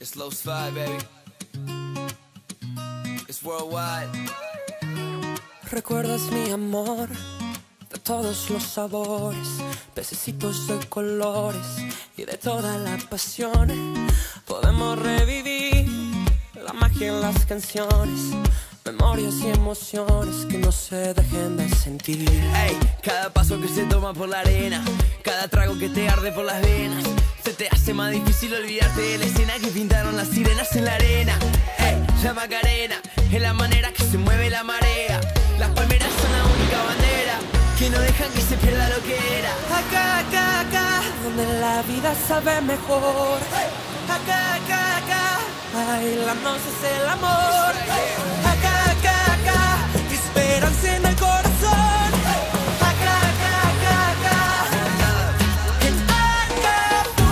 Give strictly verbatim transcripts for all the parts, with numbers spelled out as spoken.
Slow slide, baby. It's worldwide. Recuerdas mi amor de todos los sabores, pececitos de colores y de toda la pasión. Podemos revivir la magia en las canciones, memorias y emociones que no se dejen de sentir. Ey, cada paso que se toma por la arena, cada trago que te arde por las venas, se te hace más difícil olvidarte de la escena que pintaron las sirenas en la arena. Ey, la Macarena es la manera que se mueve la marea. Las palmeras son la única bandera que no dejan que se pierda lo que era. Acá, acá, acá, donde la vida sabe mejor. Acá, acá, acá, bailamos es el amor. Acá, acá, acá, esperanza en el corazón. Acá, acá, acá, acá, en Acapulco.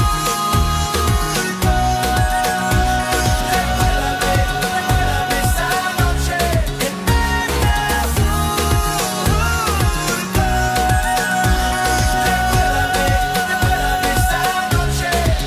Recuérdame esa noche en Acapulco. Recuérdame esa noche.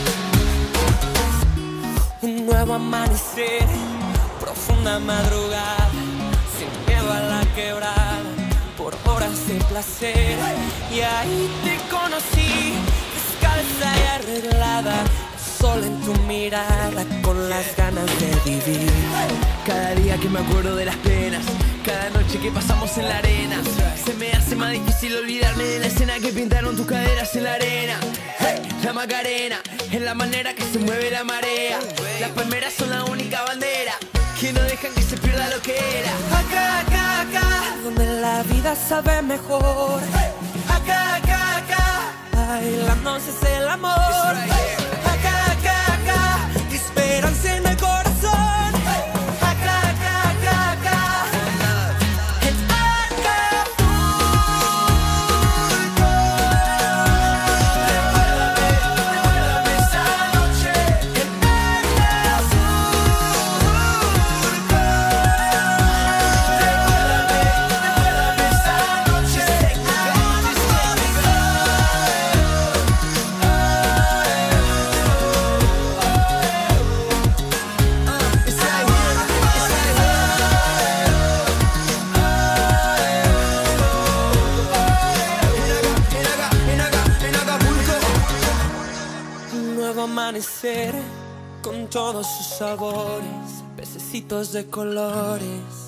Un nuevo amanecer, profunda madrugada, sin miedo a la quebrada, por horas de placer. Y ahí te conocí, descalza y arreglada, sol en tu mirada, con las ganas de vivir. Cada día que me acuerdo de las penas, cada noche que pasamos en la arena, se me hace más difícil olvidarme de la escena que pintaron tus caderas en la arena. Hey, la Macarena es la manera que se mueve la marea. Las palmeras son la única bandera que no dejan que se pierda lo que era. Acá, acá, acá, donde la vida sabe mejor. Acá, acá, acá, bailamos es el amor. Acá, acá, acá, esperanza en el corazón. Acá, acá, acá, acá, en Acapulco. Recuérdame, recuérdame esa noche en Acapulco. Recuérdame, recuérdame esa noche en Un nuevo amanecer con todos sus sabores, pececitos de colores.